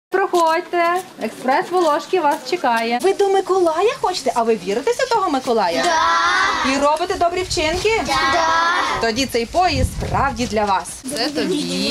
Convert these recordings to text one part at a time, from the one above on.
Проходьте, експрес Волошки вас чекає. Ви до Миколая хочете? А ви вірите в Святого Миколая? Да. І робите добрі вчинки? Да. Тоді цей поїзд справді для вас. Це тобі.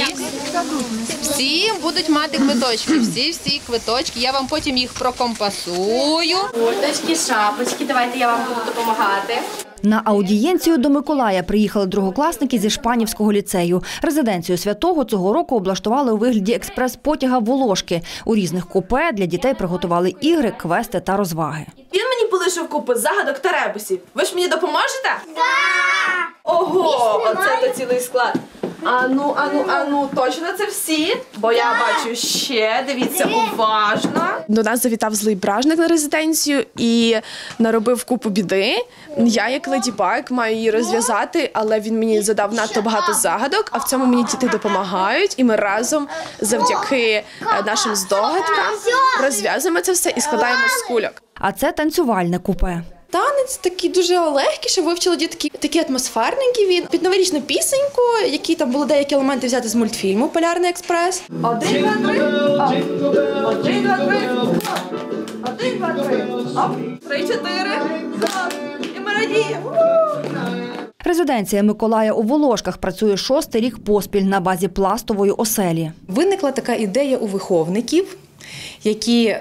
Всі будуть мати квиточки, всі квиточки. Я вам потім їх прокомпасую. Курточки, шапочки, давайте я вам буду допомагати. На аудієнцію до Миколая приїхали другокласники зі Шпанівського ліцею. Резиденцію Святого цього року облаштували у вигляді експрес-потяга «Волошки». У різних купе для дітей приготували ігри, квести та розваги. Він мені полишив купу загадок та ребусів. Ви ж мені допоможете? Так! Ого, оце то цілий склад. Ану, точно це всі? Бо я бачу ще, дивіться уважно. До нас завітав злий бражник на резиденцію і наробив купу біди. Я, як Леді Баг, маю її розв'язати, але він мені задав надто багато загадок, а в цьому мені діти допомагають. І ми разом, завдяки нашим здогадкам, розв'язуємо це все і складаємо з кульок. А це танцювальне купе. Танець такий дуже легкий, що вивчили дітки. Такий атмосферненький він. Під новорічну пісеньку, які там були деякі елементи взяти з мультфільму «Полярний експрес». 1, 2, 3, оп. 1, 2, 3, оп. 1, 2, 3, оп. 3, 4, оп. І ми радіємо. Резиденція Миколая у Волошках працює 6-й рік поспіль на базі пластової оселі. Виникла така ідея у виховників, які,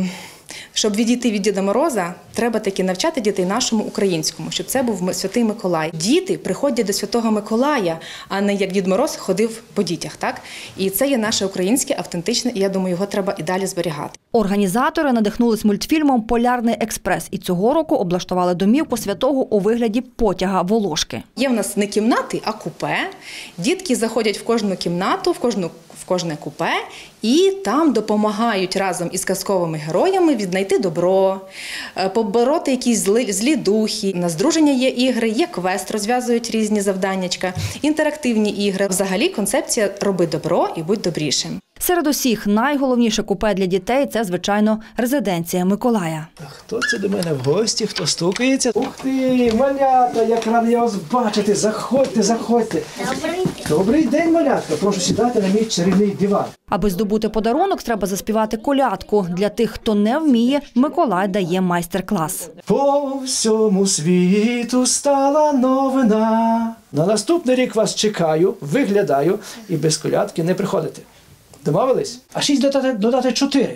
щоб відійти від Діда Мороза, треба таки навчати дітей нашому українському, щоб це був Святий Миколай. Діти приходять до Святого Миколая, а не як Дід Мороз ходив по дітях. Так? І це є наше українське, автентичне, і я думаю, його треба і далі зберігати. Організатори надихнулись мультфільмом «Полярний експрес» і цього року облаштували домівку Святого у вигляді потяга «Волошки». Є в нас не кімнати, а купе. Дітки заходять в кожну кімнату, в кожне купе, і там допомагають разом із казковими героями віднайти добро, побороти якісь злі духи. На здруження є ігри, є квест, розв'язують різні завданнячка, інтерактивні ігри. Взагалі концепція «Роби добро і будь добрішим». Серед усіх найголовніше купе для дітей – це, звичайно, резиденція Миколая. Хто це до мене в гості, хто стукається? Ух ти, малята, як радий я вас бачити. Заходьте, заходьте. Добрий день, малятка. Прошу сідати на мій чарівний диван. Аби здобути подарунок, треба заспівати колядку. Для тих, хто не вміє, Миколай дає майстер-клас. По всьому світу стала новина. На наступний рік вас чекаю, виглядаю і без колядки не приходите. Домовились? А 6 додати 4.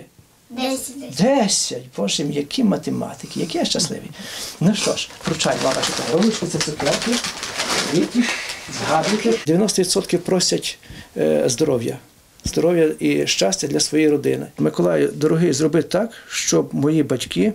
10. Боже, які математики, які я щасливі. Ну що ж, вручаю вам ваші подарунки, це цукерки. Згадуйте. 90% просять здоров'я. Здоров'я і щастя для своєї родини. Миколаю, дорогий, зроби так, щоб мої батьки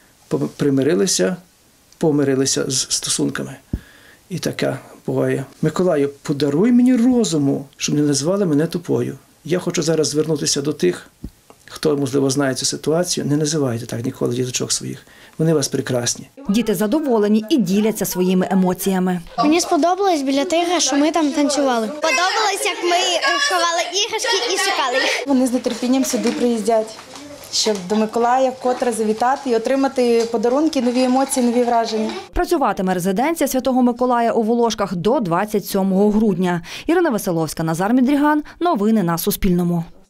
помирилися з стосунками. І таке буває. Миколаю, подаруй мені розуму, щоб не назвали мене тупою. Я хочу зараз звернутися до тих, хто, можливо, знає цю ситуацію. Не називайте так ніколи діточок своїх. Вони у вас прекрасні. Діти задоволені і діляться своїми емоціями. Мені сподобалось біля тигра, що ми там танцювали. Подобалось, як ми ховали іграшки і шукали їх. Вони з нетерпінням сюди приїздять, щоб до Миколая вкотре завітати і отримати подарунки, нові емоції, нові враження. Працюватиме резиденція Святого Миколая у Волошках до 27 грудня. Ірина Веселовська, Назар Мідріган. Новини на Суспільному.